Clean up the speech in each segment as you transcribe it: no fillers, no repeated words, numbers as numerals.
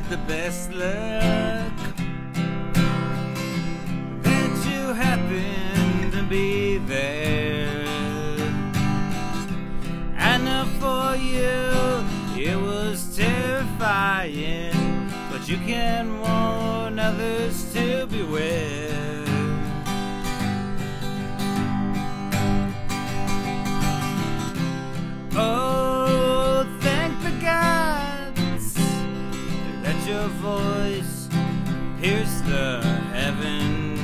get the best luck that you happen to be there. I know for you it was terrifying, but you can warn others to beware. Oh, thank the gods that your voice pierced the heavens.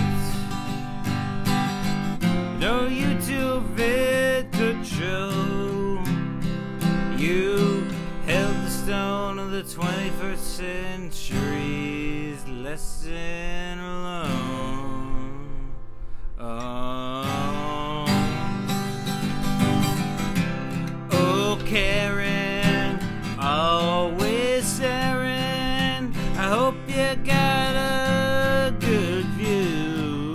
No YouTube vid could show you held the stone of the 21st century's lesson alone. Oh, Karen, always staring. I hope you got a good view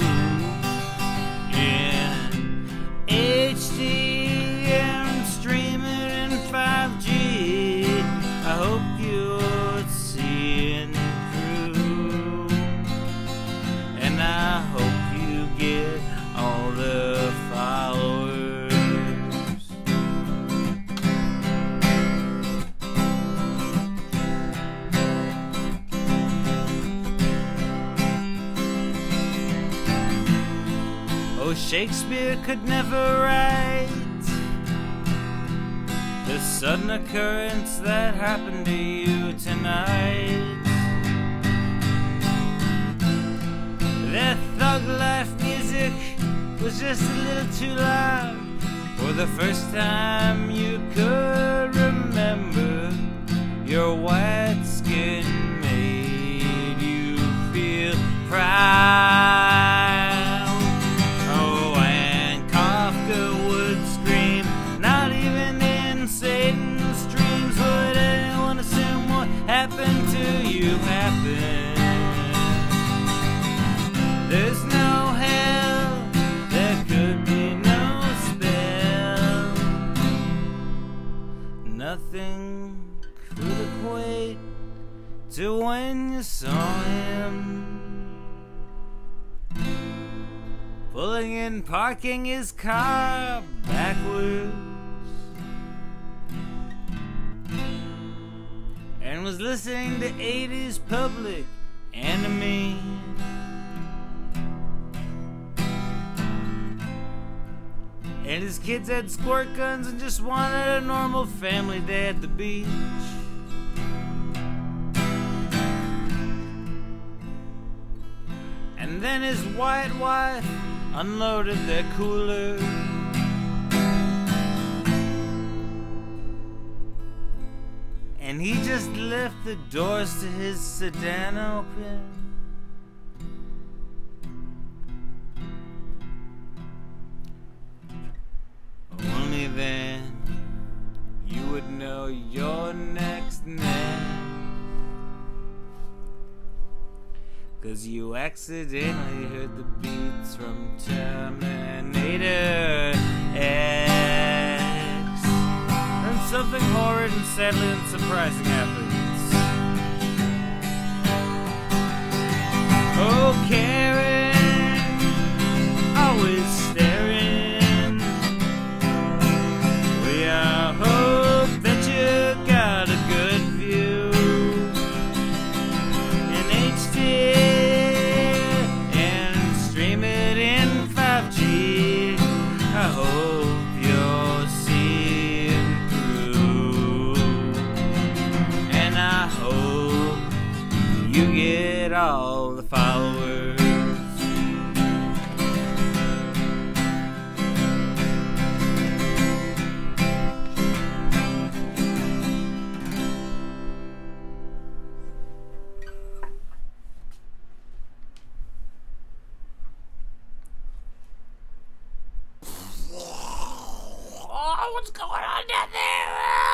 in HD and streaming in 5G. I hope you're seeing through, and I hope you get all the followers. Oh, Shakespeare could never write the sudden occurrence that happened to you tonight. That thug life music was just a little too loud. For the first time you could remember, your white skin made you feel proud. Oh, and Kafka would scream, not even in Satan's dreams would anyone assume what happened to you happened. There's no hell, there could be no spell. Nothing could equate to when you saw him pulling in, parking his car backwards, and was listening to 80s Public Enemy. And his kids had squirt guns and just wanted a normal family day at the beach. And then his white wife unloaded their cooler, and he just left the doors to his sedan open. Only then you would know your next name, 'cause you accidentally heard the beats from Terminator X. And something horrid and sadly unsurprising happens. Oh, Karen, always staring. I hope that you got a good view in HD and stream it in 5G. I hope you're seeing through, and I hope you get all the followers. What's going on down there?